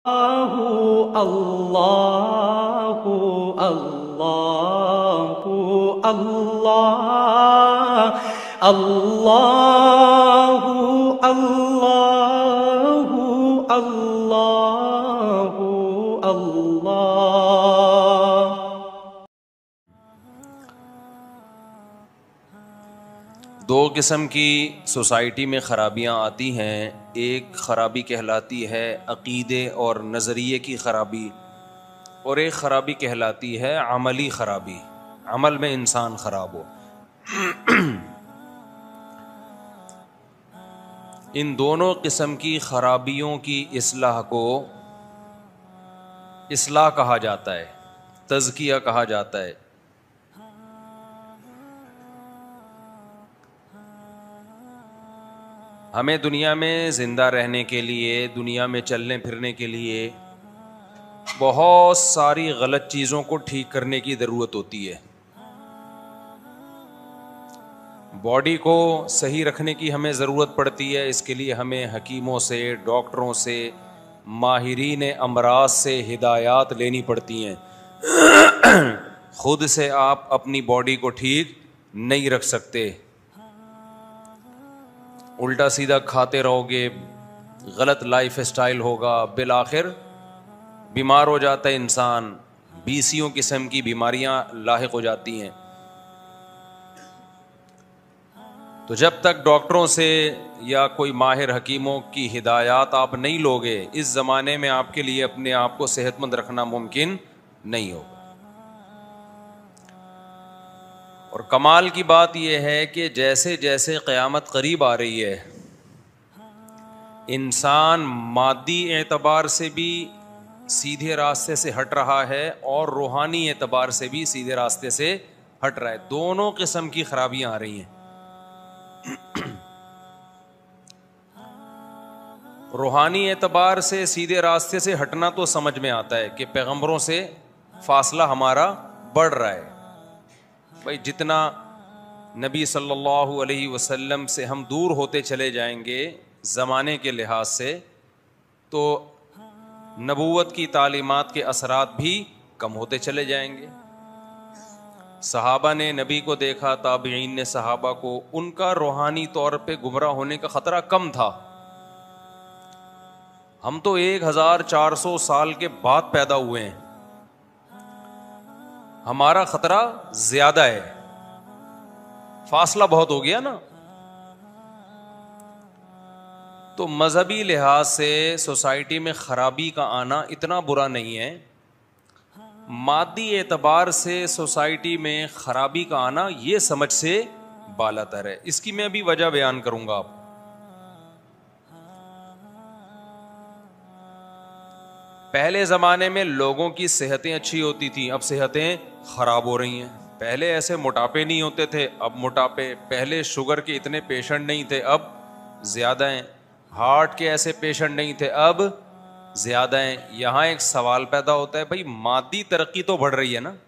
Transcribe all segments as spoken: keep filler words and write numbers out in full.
اللہ اللہ اللہ اللہ اللہ اللہ اللہ۔ دو قسم کی سوسائٹی میں خرابیاں آتی ہیں، ایک خرابی کہلاتی ہے عقیدے اور نظریے کی خرابی، اور ایک خرابی کہلاتی ہے عملی خرابی، عمل میں انسان خراب ہو۔ ان دونوں قسم کی خرابیوں کی اصلاح کو اصلاح کہا جاتا ہے، تزکیہ کہا جاتا ہے۔ ہمیں دنیا میں زندہ رہنے کے لیے، دنیا میں چلنے پھرنے کے لیے بہت ساری غلط چیزوں کو ٹھیک کرنے کی ضرورت ہوتی ہے۔ باڈی کو صحیح رکھنے کی ہمیں ضرورت پڑتی ہے، اس کے لیے ہمیں حکیموں سے، ڈاکٹروں سے، ماہرین امراض سے ہدایات لینی پڑتی ہیں۔ خود سے آپ اپنی باڈی کو ٹھیک نہیں رکھ سکتے، الٹا سیدھا کھاتے رہو گے، غلط لائف اسٹائل ہوگا، بالآخر بیمار ہو جاتا ہے انسان، بیسیوں قسم کی بیماریاں لاحق ہو جاتی ہیں۔ تو جب تک ڈاکٹروں سے یا کوئی ماہر حکیموں کی ہدایات آپ نہیں لوگے، اس زمانے میں آپ کے لیے اپنے آپ کو صحت مند رکھنا ممکن نہیں ہوگا۔ اور کمال کی بات یہ ہے کہ جیسے جیسے قیامت قریب آ رہی ہے، انسان مادی اعتبار سے بھی سیدھے راستے سے ہٹ رہا ہے اور روحانی اعتبار سے بھی سیدھے راستے سے ہٹ رہا ہے۔ دونوں قسم کی خرابیاں آ رہی ہیں۔ روحانی اعتبار سے سیدھے راستے سے ہٹنا تو سمجھ میں آتا ہے کہ پیغمبروں سے فاصلہ ہمارا بڑھ رہا ہے۔ بھائی جتنا نبی صلی اللہ علیہ وسلم سے ہم دور ہوتے چلے جائیں گے زمانے کے لحاظ سے، تو نبوت کی تعلیمات کے اثرات بھی کم ہوتے چلے جائیں گے۔ صحابہ نے نبی کو دیکھا، تابعین نے صحابہ کو، ان کا روحانی طور پہ گمراہ ہونے کا خطرہ کم تھا۔ ہم تو ایک ہزار چار سو سال کے بعد پیدا ہوئے ہیں، ہمارا خطرہ زیادہ ہے، فاصلہ بہت ہو گیا نا۔ تو مذہبی لحاظ سے سوسائٹی میں خرابی کا آنا اتنا برا نہیں ہے، مادی اعتبار سے سوسائٹی میں خرابی کا آنا یہ سمجھ سے بالاتر ہے۔ اس کی میں ابھی وجہ بیان کروں گا آپ۔ پہلے زمانے میں لوگوں کی صحتیں اچھی ہوتی تھیں، اب صحتیں خراب ہو رہی ہیں۔ پہلے ایسے موٹاپے نہیں ہوتے تھے، اب موٹاپے۔ پہلے شوگر کے اتنے پیشنٹ نہیں تھے، اب زیادہ ہیں۔ ہارٹ کے ایسے پیشنٹ نہیں تھے، اب زیادہ ہیں۔ یہاں ایک سوال پیدا ہوتا ہے، بھائی مادی ترقی تو بڑھ رہی ہے نا۔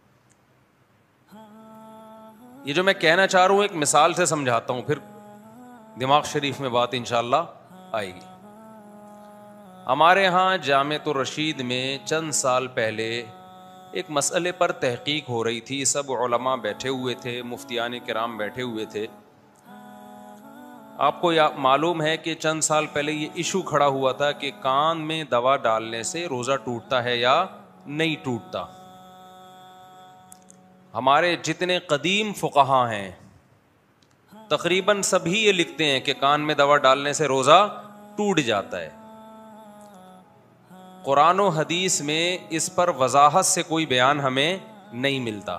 یہ جو میں کہنا چاہ رہا ہوں ایک مثال سے سمجھاتا ہوں، پھر دماغ شریف میں بات انشاءاللہ آئے گی۔ ہمارے ہاں جامعۃ الرشید میں چند سال پہلے ایک مسئلے پر تحقیق ہو رہی تھی، سب علماء بیٹھے ہوئے تھے، مفتیان کرام بیٹھے ہوئے تھے۔ آپ کو معلوم ہے کہ چند سال پہلے یہ ایشو کھڑا ہوا تھا کہ کان میں دوا ڈالنے سے روزہ ٹوٹتا ہے یا نہیں ٹوٹتا۔ ہمارے جتنے قدیم فقہا ہیں تقریباً سبھی یہ لکھتے ہیں کہ کان میں دوا ڈالنے سے روزہ ٹوٹ جاتا ہے۔ قرآن و حدیث میں اس پر وضاحت سے کوئی بیان ہمیں نہیں ملتا۔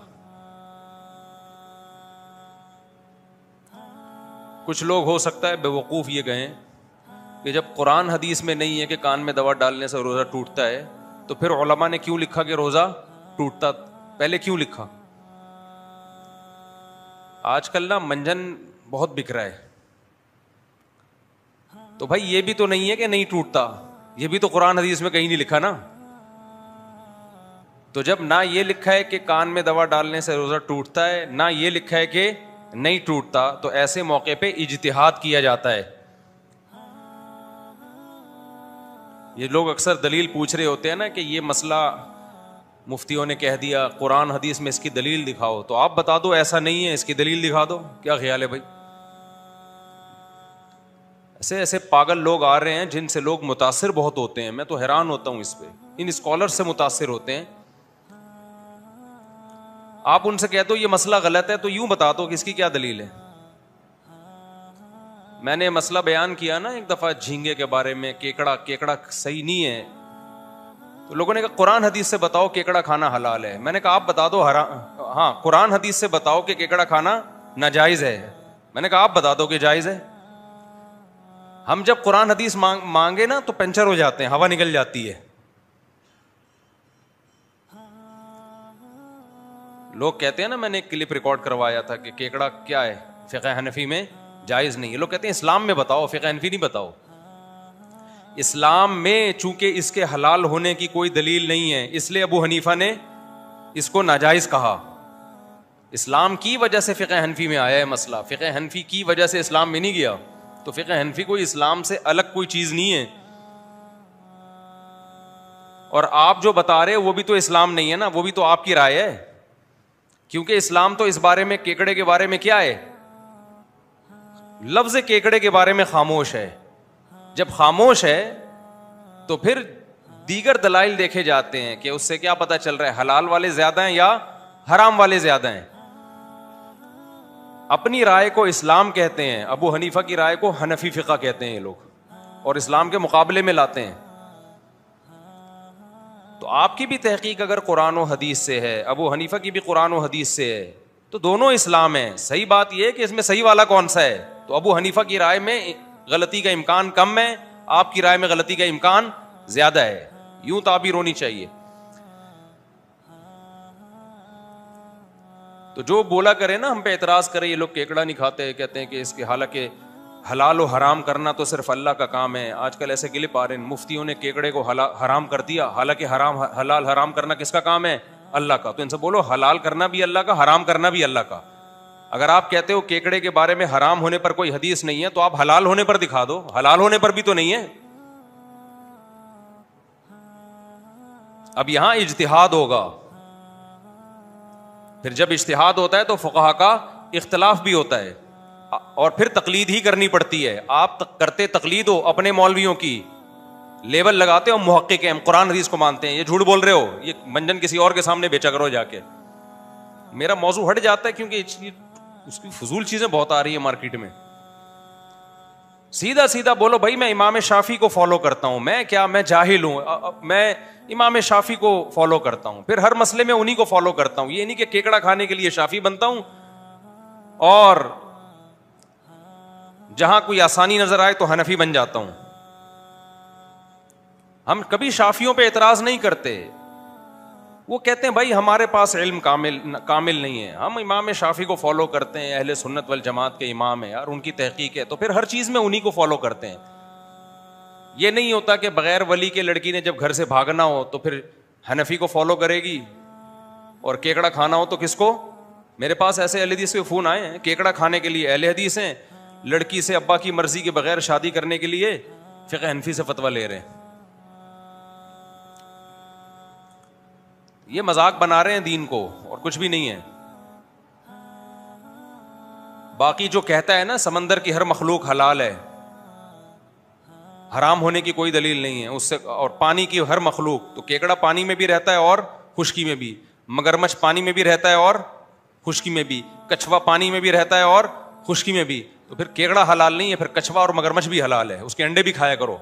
کچھ لوگ ہو سکتا ہے بے وقوف یہ کہیں کہ جب قرآن حدیث میں نہیں ہے کہ کان میں دوا ڈالنے سے روزہ ٹوٹتا ہے، تو پھر علماء نے کیوں لکھا کہ روزہ ٹوٹتا؟ پہلے کیوں لکھا؟ آج کل نا منجن بہت بک رہا ہے، تو بھائی یہ بھی تو نہیں ہے کہ نہیں ٹوٹتا، یہ بھی تو قرآن حدیث میں کہیں نہیں لکھا نا۔ تو جب نہ یہ لکھا ہے کہ کان میں دوا ڈالنے سے روزہ ٹوٹتا ہے، نہ یہ لکھا ہے کہ نہیں ٹوٹتا، تو ایسے موقع پہ اجتہاد کیا جاتا ہے۔ یہ لوگ اکثر دلیل پوچھ رہے ہوتے ہیں نا کہ یہ مسئلہ مفتیوں نے کہہ دیا, قرآن حدیث میں اس کی دلیل دکھاؤ, تو آپ بتا دو ایسا نہیں ہے, اس کی دلیل دکھا دو. کیا خیال ہے بھائی؟ ایسے ایسے پاگل لوگ آ رہے ہیں جن سے لوگ متاثر بہت ہوتے ہیں. میں تو حیران ہوتا ہوں اس پہ, ان اسکالر سے متاثر ہوتے ہیں. آپ ان سے کہتے ہو یہ مسئلہ غلط ہے تو یوں بتا دو کہ اس کی کیا دلیل ہے. میں نے مسئلہ بیان کیا نا ایک دفعہ جھینگے کے بارے میں, کیکڑا کیکڑا صحیح نہیں ہے, تو لوگوں نے کہا قرآن حدیث سے بتاؤ کیکڑا کھانا حلال ہے. میں نے کہا آپ بتا دو حرام, ہاں قرآن حدیث سے بتاؤ کہ کیکڑا کھانا ناجائز ہے. میں نے کہا آپ بتا دو کہ جائز ہے. ہم جب قرآن حدیث مانگے نا تو پنچر ہو جاتے ہیں, ہوا نکل جاتی ہے. لوگ کہتے ہیں نا, میں نے ایک کلپ ریکارڈ کروایا تھا کہ کیکڑا کیا ہے فقہ حنفی میں جائز نہیں ہے. لوگ کہتے ہیں اسلام میں بتاؤ, فقہ حنفی نہیں بتاؤ. اسلام میں چونکہ اس کے حلال ہونے کی کوئی دلیل نہیں ہے, اس لیے ابو حنیفہ نے اس کو ناجائز کہا. اسلام کی وجہ سے فقہ حنفی میں آیا ہے مسئلہ, فقہ حنفی کی وجہ سے اسلام میں نہیں گیا. تو فقہ حنفی کوئی اسلام سے الگ کوئی چیز نہیں ہے. اور آپ جو بتا رہے وہ بھی تو اسلام نہیں ہے نا, وہ بھی تو آپ کی رائے ہے. کیونکہ اسلام تو اس بارے میں, کیکڑے کے بارے میں کیا ہے, لفظ کیکڑے کے بارے میں خاموش ہے. جب خاموش ہے تو پھر دیگر دلائل دیکھے جاتے ہیں کہ اس سے کیا پتہ چل رہا ہے حلال والے زیادہ ہیں یا حرام والے زیادہ ہیں. اپنی رائے کو اسلام کہتے ہیں, ابو حنیفہ کی رائے کو حنفی فقہ کہتے ہیں یہ لوگ, اور اسلام کے مقابلے میں لاتے ہیں. تو آپ کی بھی تحقیق اگر قرآن و حدیث سے ہے, ابو حنیفہ کی بھی قرآن و حدیث سے ہے, تو دونوں اسلام ہیں. صحیح بات یہ ہے کہ اس میں صحیح والا کون سا ہے. تو ابو حنیفہ کی رائے میں غلطی کا امکان کم ہے, آپ کی رائے میں غلطی کا امکان زیادہ ہے. یوں تعبیر ہونی چاہیے. تو جو بولا کرے نا, ہم پہ اعتراض کرے یہ لوگ کیکڑا نہیں کھاتے, کہتے ہیں کہ اس کے حالانکہ حلال و حرام کرنا تو صرف اللہ کا کام ہے. آج کل ایسے کلپ آ رہے ہیں, مفتیوں نے کیکڑے کو حرام کر دیا, حالانکہ حرام حلال حرام کرنا کس کا کام ہے, اللہ کا. تو ان سے بولو حلال کرنا بھی اللہ کا, حرام کرنا بھی اللہ کا. اگر آپ کہتے ہو کیکڑے کے بارے میں حرام ہونے پر کوئی حدیث نہیں ہے, تو آپ حلال ہونے پر دکھا دو, حلال ہونے پر بھی تو نہیں ہے. اب یہاں اجتہاد ہوگا, پھر جب اجتہاد ہوتا ہے تو فقہا کا اختلاف بھی ہوتا ہے, اور پھر تقلید ہی کرنی پڑتی ہے. آپ کرتے تقلید ہو اپنے مولویوں کی, لیبل لگاتے ہو محقق ہیں, ہم قرآن حدیث کو مانتے ہیں, یہ جھوٹ بول رہے ہو, یہ منجن کسی اور کے سامنے بیچا کرو جا کے. میرا موضوع ہٹ جاتا ہے کیونکہ اس کی فضول چیزیں بہت آ رہی ہیں مارکیٹ میں. سیدھا سیدھا بولو بھائی میں امام شافعی کو فالو کرتا ہوں. میں کیا, میں جاہل ہوں, میں امام شافعی کو فالو کرتا ہوں, پھر ہر مسئلے میں انہی کو فالو کرتا ہوں. یہ نہیں کہ کیکڑا کھانے کے لیے شافعی بنتا ہوں اور جہاں کوئی آسانی نظر آئے تو حنفی بن جاتا ہوں. ہم کبھی شافعیوں پہ اعتراض نہیں کرتے. وہ کہتے ہیں بھائی ہمارے پاس علم کامل کامل نہیں ہے, ہم امام شافعی کو فالو کرتے ہیں, اہل سنت والجماعت کے امام ہیں اور ان کی تحقیق ہے, تو پھر ہر چیز میں انہی کو فالو کرتے ہیں. یہ نہیں ہوتا کہ بغیر ولی کے لڑکی نے جب گھر سے بھاگنا ہو تو پھر حنفی کو فالو کرے گی, اور کیکڑا کھانا ہو تو کس کو. میرے پاس ایسے اہل حدیث کے فون آئے ہیں, کیکڑا کھانے کے لیے اہل حدیث ہیں, لڑکی سے ابا کی مرضی کے بغیر شادی کرنے کے لیے فقہ حنفی سے فتویٰ لے رہے ہیں. یہ مذاق بنا رہے ہیں دین کو, اور کچھ بھی نہیں ہے. باقی جو کہتا ہے نا سمندر کی ہر مخلوق حلال ہے, حرام ہونے کی کوئی دلیل نہیں ہے اس سے, اور پانی کی ہر مخلوق, تو کیکڑا پانی میں بھی رہتا ہے اور خشکی میں بھی, مگرمچھ پانی میں بھی رہتا ہے اور خشکی میں بھی, کچھوا پانی میں بھی رہتا ہے اور خشکی میں بھی, تو پھر کیکڑا حلال نہیں ہے, پھر کچھوا اور مگرمچھ بھی حلال ہے, اس کے انڈے بھی کھایا کرو.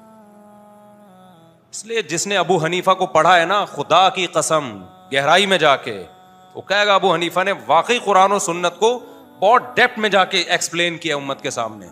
اس لیے جس نے ابو حنیفہ کو پڑھا ہے نا, خدا کی قسم گہرائی میں جا کے وہ کہے گا ابو حنیفہ نے واقعی قرآن و سنت کو بہت ڈیپتھ میں جا کے ایکسپلین کیا امت کے سامنے.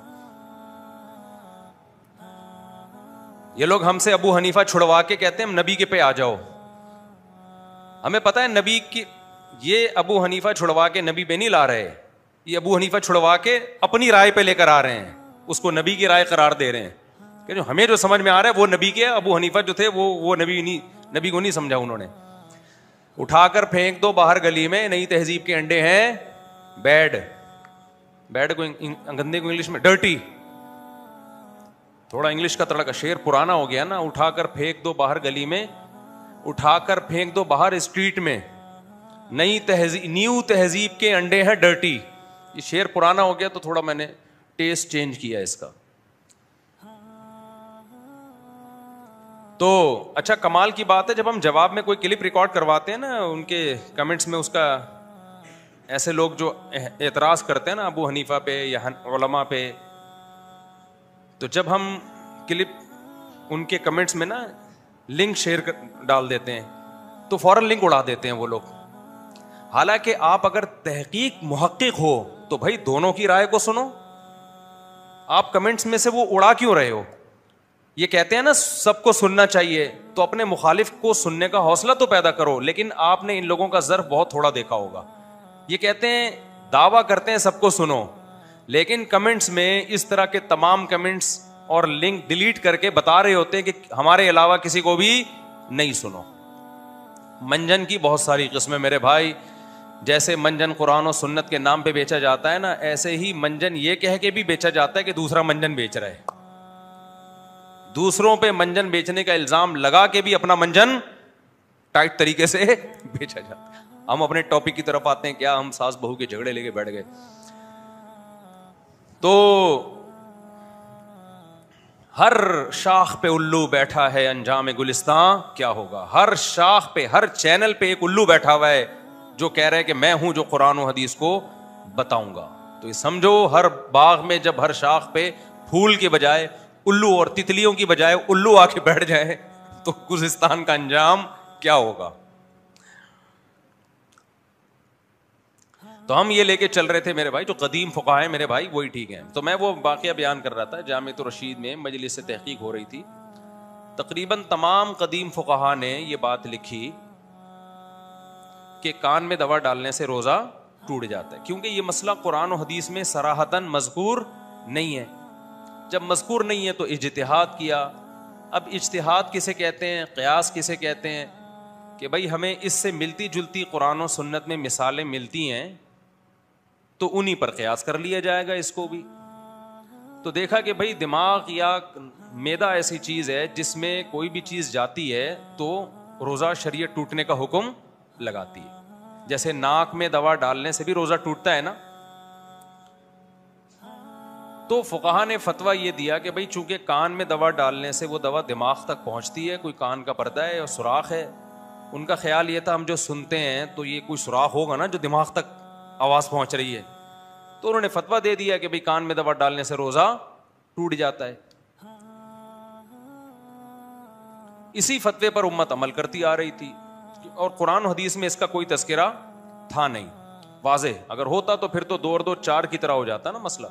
یہ لوگ ہم سے ابو حنیفہ چھڑوا کے کہتے ہیں ہم نبی کے پہ آ جاؤ. ہمیں پتہ ہے نبی کی, یہ ابو حنیفہ چھڑوا کے نبی پہ نہیں لا رہے, یہ ابو حنیفہ چھڑوا کے اپنی رائے پہ لے کر آ رہے ہیں, اس کو نبی کی رائے قرار دے رہے ہیں کہ جو ہمیں جو سمجھ میں آ رہا ہے وہ نبی کے. ابو حنیفہ جو تھے وہ وہ نبی نہیں, نبی کو نہیں سمجھا انہوں نے. اٹھا کر پھینک دو باہر گلی میں, نئی تہذیب کے انڈے ہیں بیڈ, بیڈ کو گندے کو انگلش میں ڈرٹی. تھوڑا انگلش کا تڑکا, شعر پرانا ہو گیا نا, اٹھا کر پھینک دو باہر گلی میں, اٹھا کر پھینک دو باہر اسٹریٹ میں, نئی تہذیب نیو تہذیب کے انڈے ہیں ڈرٹی. یہ شعر پرانا ہو گیا تو تھوڑا میں نے ٹیسٹ چینج کیا اس کا. تو اچھا کمال کی بات ہے, جب ہم جواب میں کوئی کلپ ریکارڈ کرواتے ہیں نا, ان کے کمنٹس میں اس کا ایسے لوگ جو اعتراض کرتے ہیں نا ابو حنیفہ پہ یا علماء پہ, تو جب ہم کلپ ان کے کمنٹس میں نا لنک شیئر ڈال دیتے ہیں تو فوراً لنک اڑا دیتے ہیں وہ لوگ. حالانکہ آپ اگر تحقیق محقق ہو تو بھائی دونوں کی رائے کو سنو. آپ کمنٹس میں سے وہ اڑا کیوں رہے ہو؟ یہ کہتے ہیں نا سب کو سننا چاہیے, تو اپنے مخالف کو سننے کا حوصلہ تو پیدا کرو. لیکن آپ نے ان لوگوں کا ظرف بہت تھوڑا دیکھا ہوگا. یہ کہتے ہیں دعویٰ کرتے ہیں سب کو سنو, لیکن کمنٹس میں اس طرح کے تمام کمنٹس اور لنک ڈیلیٹ کر کے بتا رہے ہوتے ہیں کہ ہمارے علاوہ کسی کو بھی نہیں سنو. منجن کی بہت ساری قسمیں میرے بھائی, جیسے منجن قرآن و سنت کے نام پہ بیچا جاتا ہے نا, ایسے ہی منجن یہ کہہ کے بھی بیچا جاتا ہے کہ دوسرا منجن بیچ رہا ہے. دوسروں پہ منجن بیچنے کا الزام لگا کے بھی اپنا منجن ٹائٹ طریقے سے بیچا جاتا ہے. ہم اپنے ٹاپک کی طرف آتے ہیں, کیا ہم ساس بہو کے جھگڑے لے کے بیٹھ گئے. تو ہر شاخ پہ الو بیٹھا ہے انجام گلستان کیا ہوگا. ہر شاخ پہ, ہر چینل پہ ایک الو بیٹھا ہوا ہے جو کہہ رہا ہے کہ میں ہوں جو قرآن و حدیث کو بتاؤں گا. تو یہ سمجھو ہر باغ میں جب ہر شاخ پہ پھول کے بجائے الو اور تتلیوں کی بجائے الو آ کے بیٹھ جائے تو گلستان کا انجام کیا ہوگا. تو ہم یہ لے کے چل رہے تھے میرے بھائی, جو قدیم فقہا ہیں میرے بھائی وہی ٹھیک ہیں. تو میں وہ واقعہ بیان کر رہا تھا, جامعۃ الرشید میں مجلس سے تحقیق ہو رہی تھی. تقریباً تمام قدیم فقہا نے یہ بات لکھی کہ کان میں دوا ڈالنے سے روزہ ٹوٹ جاتا ہے, کیونکہ یہ مسئلہ قرآن و حدیث میں صراحتاً مذکور نہیں ہے. جب مذکور نہیں ہے تو اجتہاد کیا. اب اجتہاد کسے کہتے ہیں, قیاس کسے کہتے ہیں, کہ بھائی ہمیں اس سے ملتی جلتی قرآن و سنت میں مثالیں ملتی ہیں تو انہی پر قیاس کر لیا جائے گا اس کو بھی. تو دیکھا کہ بھائی دماغ یا معدہ ایسی چیز ہے جس میں کوئی بھی چیز جاتی ہے تو روزہ شریعت ٹوٹنے کا حکم لگاتی ہے. جیسے ناک میں دوا ڈالنے سے بھی روزہ ٹوٹتا ہے نا. تو فقہا نے فتویٰ یہ دیا کہ بھائی چونکہ کان میں دوا ڈالنے سے وہ دوا دماغ تک پہنچتی ہے, کوئی کان کا پردہ ہے اور سوراخ ہے. ان کا خیال یہ تھا ہم جو سنتے ہیں تو یہ کوئی سوراخ ہوگا نا جو دماغ تک آواز پہنچ رہی ہے. تو انہوں نے فتویٰ دے دیا کہ بھائی کان میں دوا ڈالنے سے روزہ ٹوٹ جاتا ہے. اسی فتوے پر امت عمل کرتی آ رہی تھی, اور قرآن و حدیث میں اس کا کوئی تذکرہ تھا نہیں واضح. اگر ہوتا تو پھر تو دو اور دو چار کی طرح ہو جاتا نا مسئلہ.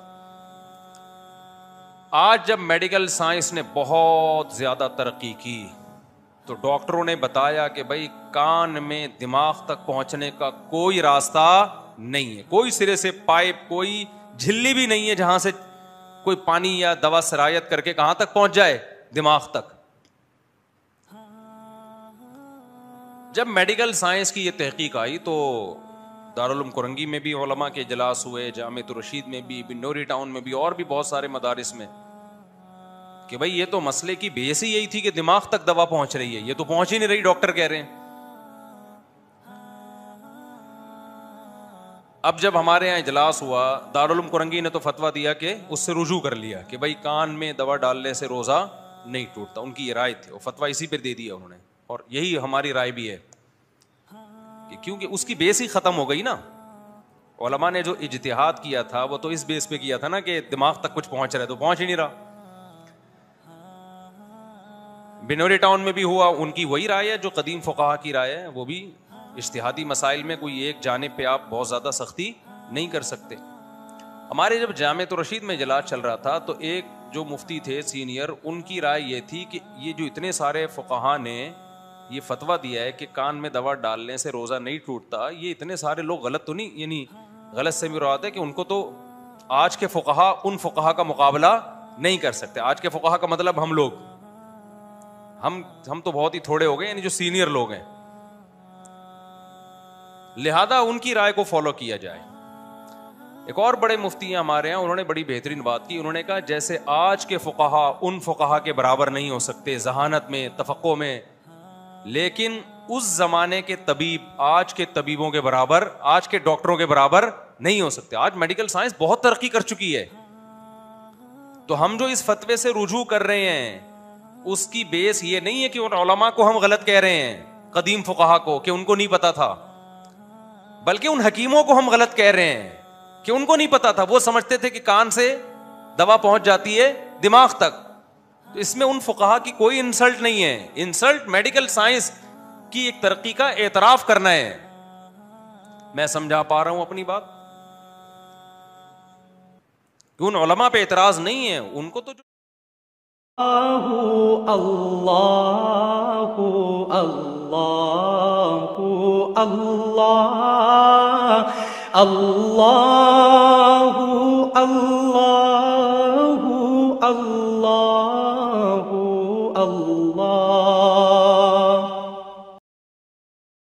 آج جب میڈیکل سائنس نے بہت زیادہ ترقی کی تو ڈاکٹروں نے بتایا کہ بھائی کان میں دماغ تک پہنچنے کا کوئی راستہ نہیں ہے, کوئی سرے سے پائپ, کوئی جھلی بھی نہیں ہے جہاں سے کوئی پانی یا دوا سرایت کر کے کہاں تک پہنچ جائے, دماغ تک. جب میڈیکل سائنس کی یہ تحقیق آئی تو دارالعلوم کرنگی میں بھی علماء کے اجلاس ہوئے, جامعۃ الرشید میں بھی, بنوری ٹاؤن میں بھی, اور بھی بہت سارے مدارس میں, کہ بھائی یہ تو مسئلے کی بیس ہی یہی تھی کہ دماغ تک دوا پہنچ رہی ہے, یہ تو پہنچ ہی نہیں رہی, ڈاکٹر کہہ رہے ہیں. اب جب ہمارے یہاں اجلاس ہوا, دارالعلوم کرنگی نے تو فتویٰ دیا کہ اس سے رجوع کر لیا کہ بھائی کان میں دوا ڈالنے سے روزہ نہیں ٹوٹتا. ان کی یہ رائے تھی, وہ فتویٰ اسی پہ دے دیا انہوں نے, اور یہی ہماری رائے بھی ہے کہ کیونکہ اس کی بیس ہی ختم ہو گئی نا. علماء نے جو اجتہاد کیا تھا وہ تو اس بیس پہ کیا تھا نا کہ دماغ تک کچھ پہنچ رہا ہے, تو پہنچ ہی نہیں رہا. بنوری ٹاؤن میں بھی ہوا, ان کی وہی رائے ہے جو قدیم فقہا کی رائے ہے. وہ بھی اجتہادی مسائل میں کوئی ایک جانب پہ آپ بہت زیادہ سختی نہیں کر سکتے. ہمارے جب جامعۃ الرشید میں اجلاس چل رہا تھا تو ایک جو مفتی تھے سینئر, ان کی رائے یہ تھی کہ یہ جو اتنے سارے فقہا نے یہ فتویٰ دیا ہے کہ کان میں دوا ڈالنے سے روزہ نہیں ٹوٹتا, یہ اتنے سارے لوگ غلط تو نہیں, یعنی غلط سے مراد ہے کہ ان کو تو آج کے فقہا ان فقہا کا مقابلہ نہیں کر سکتے. آج کے فقہا کا مطلب ہم لوگ, ہم ہم تو بہت ہی تھوڑے ہو گئے, یعنی جو سینئر لوگ ہیں, لہذا ان کی رائے کو فالو کیا جائے. ایک اور بڑے مفتی ہیں ہمارے یہاں, انہوں نے بڑی بہترین بات کی. انہوں نے کہا جیسے آج کے فقہا ان فقہا کے برابر نہیں ہو سکتے ذہانت میں, تفقہ میں, لیکن اس زمانے کے طبیب آج کے طبیبوں کے برابر, آج کے ڈاکٹروں کے برابر نہیں ہو سکتے. آج میڈیکل سائنس بہت ترقی کر چکی ہے, تو ہم جو اس فتوے سے رجوع کر رہے ہیں اس کی بیس یہ نہیں ہے کہ ان علماء کو ہم غلط کہہ رہے ہیں, قدیم فقہا کو, کہ ان کو نہیں پتا تھا, بلکہ ان حکیموں کو ہم غلط کہہ رہے ہیں کہ ان کو نہیں پتا تھا. وہ سمجھتے تھے کہ کان سے دوا پہنچ جاتی ہے دماغ تک. تو اس میں ان فقہا کی کوئی انسلٹ نہیں ہے. انسلٹ میڈیکل سائنس کی ایک ترقی کا اعتراف کرنا ہے. میں سمجھا پا رہا ہوں اپنی بات؟ کہ ان علماء پہ اعتراض نہیں ہے, ان کو تو جو اللہ اللہ اللہ اللہ اللہ اللہ اللہ